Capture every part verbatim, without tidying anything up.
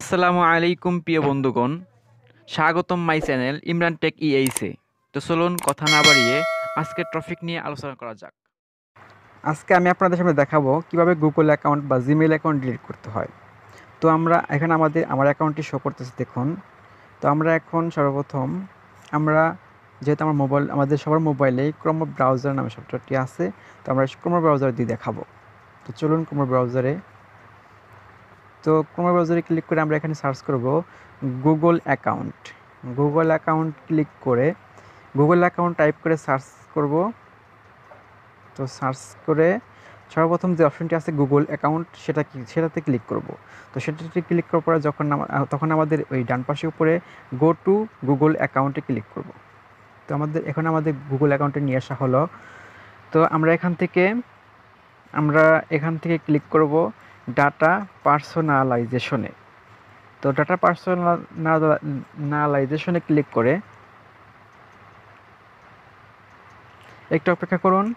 আসসালামু আলাইকুম প্রিয় বন্ধুগণ, স্বাগতম মাই চ্যানেল ইমরান টেক ইএইসে। তো চলুন কথা না বাড়িয়ে আজকের টপিক নিয়ে আলোচনা করা যাক। আজকে আমি আপনাদের সামনে দেখাবো কিভাবে গুগল অ্যাকাউন্ট বা জিমেইল অ্যাকাউন্ট ডিলিট করতে হয়। তো আমরা এখানে আমাদের আমার অ্যাকাউন্টটি শো করতেছে দেখুন। তো আমরা এখন সর্বপ্রথম আমরা যেহেতু আমার মোবাইল আমাদের সবার মোবাইলে ক্রোম ব্রাউজার নামে সফটওয়্যারটি আছে, তো আমরা ক্রোম ব্রাউজার দিয়ে দেখাবো। তো চলুন ক্রোম ব্রাউজারে তো ক্রোম ব্রাউজারে ক্লিক করে আমরা এখানে সার্চ করব Google account. Google account click করে গুগল অ্যাকাউন্ট টাইপ করে সার্চ করব। তো সার্চ করে সর্বপ্রথম যে অপশনটি আছে গুগল অ্যাকাউন্ট, সেটা কি সেটাতে ক্লিক করব। তো সেটাতে ক্লিক করার পরে যখন তখন আমাদের ওই ডান পাশে উপরে গো টু গুগল অ্যাকাউন্টে ক্লিক করব। তো আমাদের এখন আমাদের গুগল অ্যাকাউন্টে নিয়ে আসা হলো। তো আমরা এখান থেকে আমরা এখান থেকে ক্লিক করব ডাটা পার্সোনালাইজেশনে। তো ডাটা পার্সোনালাইজেশনে ক্লিক করে একটু অপেক্ষা করুন।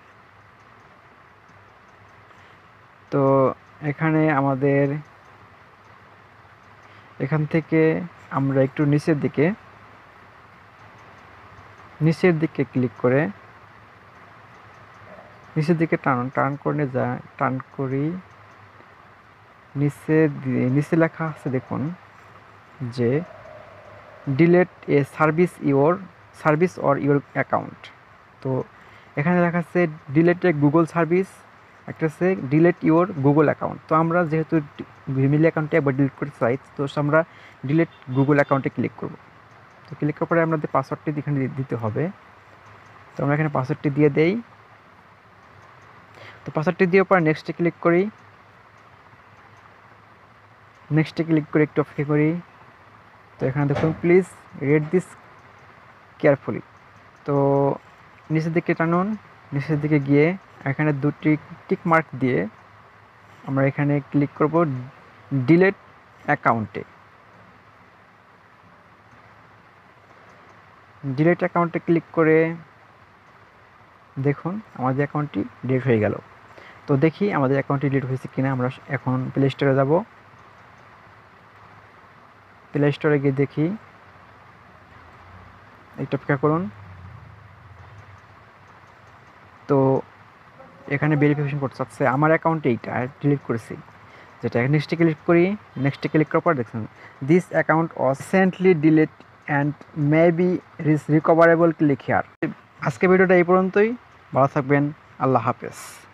তো এখানে আমাদের এখান থেকে আমরা একটু নিচের দিকে নিচের দিকে ক্লিক করে নিচের দিকে টান টার্ন করে যা টার্ন করি নিচে নিচে লেখা আছে দেখুন যে delete a service your service or your account. তো এখানে লেখা আছে ডিলেট এ গুগল সার্ভিস, একটা আছে ডিলেট ইওর গুগল অ্যাকাউন্ট। তো আমরা যেহেতু জিমেইল অ্যাকাউন্টে একবার ডিলিট করতে চাই, তো আমরা ডিলেট গুগল অ্যাকাউন্টে ক্লিক করব। তো ক্লিক করার পরে আমাদের পাসওয়ার্ডটি এখানে দিতে হবে। তো আমরা এখানে পাসওয়ার্ডটি দিয়ে দেই। তো পাসওয়ার্ডটি দেওয়ার পর নেক্সটে ক্লিক করি। নেক্সটে ক্লিক করে একটু অপেক্ষা করি। তো এখানে দেখুন প্লিজ রিড দিস কেয়ারফুলি। তো নিচের দিকে টানুন, নিচের দিকে গিয়ে এখানে দুটি টিক মার্ক দিয়ে আমরা এখানে ক্লিক করব ডিলেট অ্যাকাউন্টে। ডিলেট অ্যাকাউন্টে ক্লিক করে দেখুন আমাদের অ্যাকাউন্টটি ডিলিট হয়ে গেল। তো দেখি আমাদের অ্যাকাউন্টটি ডিলিট হয়েছে কিনা। আমরা এখন প্লে স্টোরে যাব। প্লে স্টোরে গিয়ে দেখি, একটু অপেক্ষা করুন। তো এখানে ভেরিফিকেশন করতে চাচ্ছে আমার অ্যাকাউন্টে এইটা ডিলিট করেছি, যেটা নেক্সটে ক্লিক করি। নেক্সটে ক্লিক করার পর দেখছেন this account was recently delete and may be recoverable, click here. আজকে ভিডিওটা এই পর্যন্তই। ভালো থাকবেন। আল্লাহ হাফেজ।